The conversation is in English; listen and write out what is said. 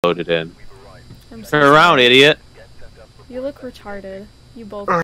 loaded in. I'm so Turn around, sorry. idiot. You look retarded. You both